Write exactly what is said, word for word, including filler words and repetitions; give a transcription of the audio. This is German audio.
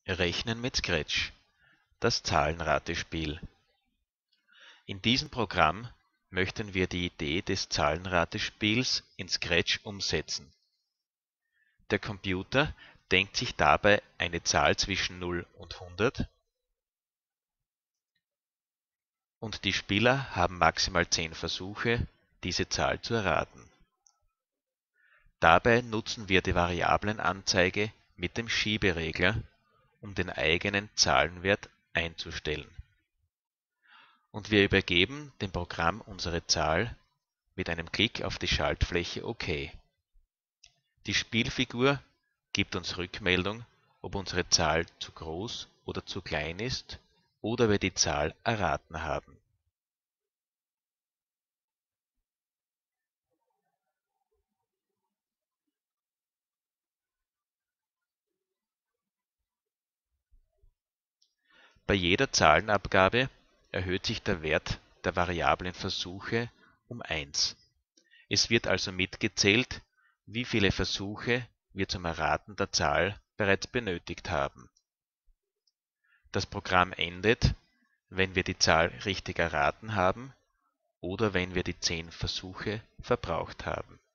Rechnen mit Scratch, das Zahlenratespiel. In diesem Programm möchten wir die Idee des Zahlenratespiels in Scratch umsetzen. Der Computer denkt sich dabei eine Zahl zwischen null und hundert und die Spieler haben maximal zehn Versuche, diese Zahl zu erraten. Dabei nutzen wir die Variablenanzeige mit dem Schieberegler, um den eigenen Zahlenwert einzustellen. Und wir übergeben dem Programm unsere Zahl mit einem Klick auf die Schaltfläche OK. Die Spielfigur gibt uns Rückmeldung, ob unsere Zahl zu groß oder zu klein ist oder wir die Zahl erraten haben. Bei jeder Zahlenabgabe erhöht sich der Wert der variablen Versuche um eins. Es wird also mitgezählt, wie viele Versuche wir zum Erraten der Zahl bereits benötigt haben. Das Programm endet, wenn wir die Zahl richtig erraten haben oder wenn wir die zehn Versuche verbraucht haben.